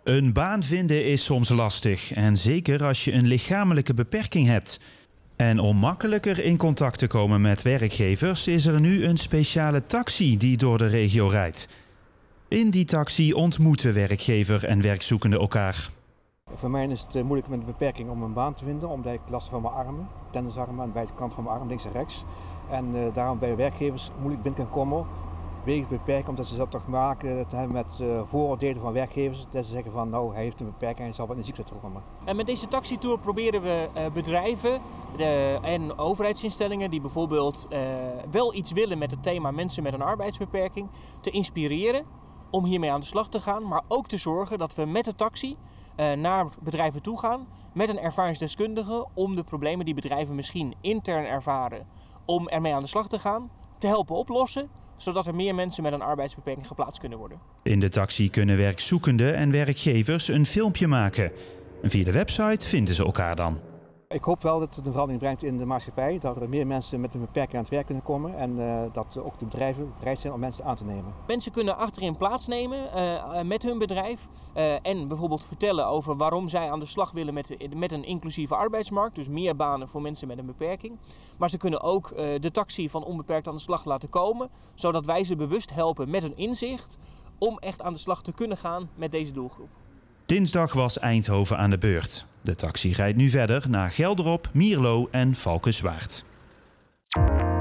Een baan vinden is soms lastig en zeker als je een lichamelijke beperking hebt. En om makkelijker in contact te komen met werkgevers is er nu een speciale taxi die door de regio rijdt. In die taxi ontmoeten werkgever en werkzoekende elkaar. Voor mij is het moeilijk met een beperking om een baan te vinden, omdat ik last heb van mijn armen, tennisarmen aan de buitenkant van mijn arm, links en rechts. En daarom bij werkgevers moeilijk binnen kan komen, wegens beperking, omdat ze dat toch maken te hebben met vooroordelen van werkgevers. Dat ze zeggen van nou, hij heeft een beperking en hij zal wel in de ziekte terugkomen. En met deze taxitour proberen we bedrijven en overheidsinstellingen die bijvoorbeeld wel iets willen met het thema mensen met een arbeidsbeperking te inspireren om hiermee aan de slag te gaan, maar ook te zorgen dat we met de taxi naar bedrijven toe gaan met een ervaringsdeskundige om de problemen die bedrijven misschien intern ervaren om ermee aan de slag te gaan, te helpen oplossen, zodat er meer mensen met een arbeidsbeperking geplaatst kunnen worden. In de taxi kunnen werkzoekenden en werkgevers een filmpje maken. Via de website vinden ze elkaar dan. Ik hoop wel dat het een verandering brengt in de maatschappij, dat er meer mensen met een beperking aan het werk kunnen komen en dat ook de bedrijven bereid zijn om mensen aan te nemen. Mensen kunnen achterin plaatsnemen met hun bedrijf en bijvoorbeeld vertellen over waarom zij aan de slag willen met een inclusieve arbeidsmarkt, dus meer banen voor mensen met een beperking. Maar ze kunnen ook de taxi van onbeperkt aan de slag laten komen, zodat wij ze bewust helpen met een inzicht om echt aan de slag te kunnen gaan met deze doelgroep. Dinsdag was Eindhoven aan de beurt. De taxi rijdt nu verder naar Gelderop, Mierlo en Valkenswaard.